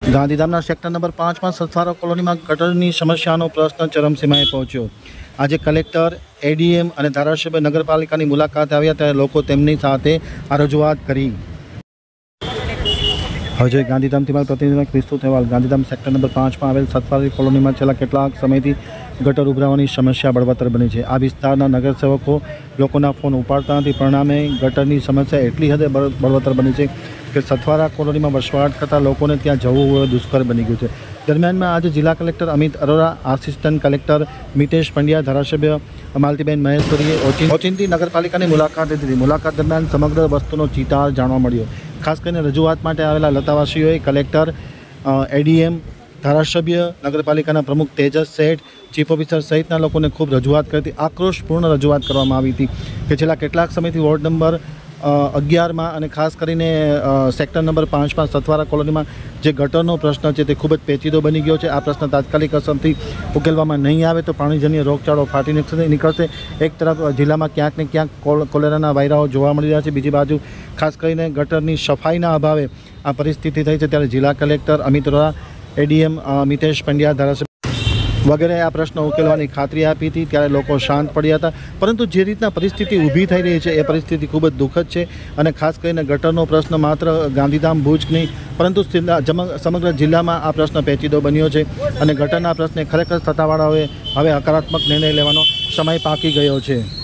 ગાંધીધામના sector number 5 માં સથવારા કોલોનીમાં ગટરની સમસ્યાનો પ્રશ્ન ચરમસીમાએ પહોંચ્યો। આજે કલેક્ટર, એડીએમ અને ધારાસભ્ય નગરપાલિકાની મુલાકાતે આવ્યા ત્યારે લોકો તેમની સાથે આ રજૂઆત કરી। હવે ગાંધીધામથી મારા પ્રતિનિધિ વિસ્તૃત અહેવાલ। ગાંધીધામ સેક્ટર નંબર 5 માં આવેલ સથવારી કોલોનીમાં છેલ્લા કેટલાક સમયથી ગટર ઉભરાવાની સમસ્યા બળવત્તર બની છે। આ વિસ્તારના નગરસેવકો લોકોના ફોન ઉપાડતા નથી, પરિણામે ગટરની સમસ્યા એટલી હદે બળવત્તર બની છે કે સથવારા કોલોનીમાં વસવાટ કરતા લોકોને ત્યાં જવું દુષ્કર બની ગયું છે। દરમિયાનમાં આજે જિલ્લા collector Amit Arora, assistant collector Mitesh Pandya, ધારાસભ્ય માલતીબેન મહેશ્વરીએ ઓચિંતી નગરપાલિકાની મુલાકાત લીધી। મુલાકાત દરમિયાન સમગ્ર વસ્તુનો ચિતાર જાણવા મળ્યો। ખાસ કરીને રજૂઆત માટે આવેલા લતાવાસીઓએ કલેક્ટર, એડીએમ, ધારાસભ્ય, નગરપાલિકાના પ્રમુખ તેજસ શેઠ, ચીફ ઓફિસર સહિતના લોકોને ખૂબ રજૂઆત કરી હતી। આક્રોશપૂર્ણ રજૂઆત કરવામાં આવી હતી કે છેલ્લા કેટલાક સમયથી વોર્ડ નંબર 11માં અને ખાસ કરીને સેક્ટર નંબર 5માં સથવારા કોલોનીમાં જે ગટરનો પ્રશ્ન છે તે ખૂબ જ પેચીદો બની ગયો છે। આ પ્રશ્ન તાત્કાલિક અસરથી ઉકેલવામાં નહીં આવે તો પાણીજન્ય રોગચાળો ફાટી નીકળશે। એક તરફ જિલ્લામાં ક્યાંક ને ક્યાંક કોલેરાના વાયરાઓ જોવા મળી રહ્યા છે, બીજી બાજુ ખાસ કરીને ગટરની સફાઈના અભાવે આ પરિસ્થિતિ થઈ છે। ત્યારે જિલ્લા કલેક્ટર અમિત અરોરા, એડીએમ મિતેશ પંડ્યા, ધારાસભ્ય વગેરે આ પ્રશ્ન ઉકેલવાની ખાતરી આપી હતી। ત્યારે લોકો શાંત પડ્યા હતા, પરંતુ જે રીતના પરિસ્થિતિ ઊભી થઈ રહી છે એ પરિસ્થિતિ ખૂબ જ દુઃખદ છે। અને ખાસ કરીને ગટરનો પ્રશ્ન માત્ર ગાંધીધામ, ભુજ નહીં પરંતુ સમગ્ર જિલ્લામાં આ પ્રશ્ન પેચીદો બન્યો છે અને ગટરના પ્રશ્ને ખરેખર સત્તાવાળાઓએ હવે હકારાત્મક નિર્ણય લેવાનો સમય પાકી ગયો છે।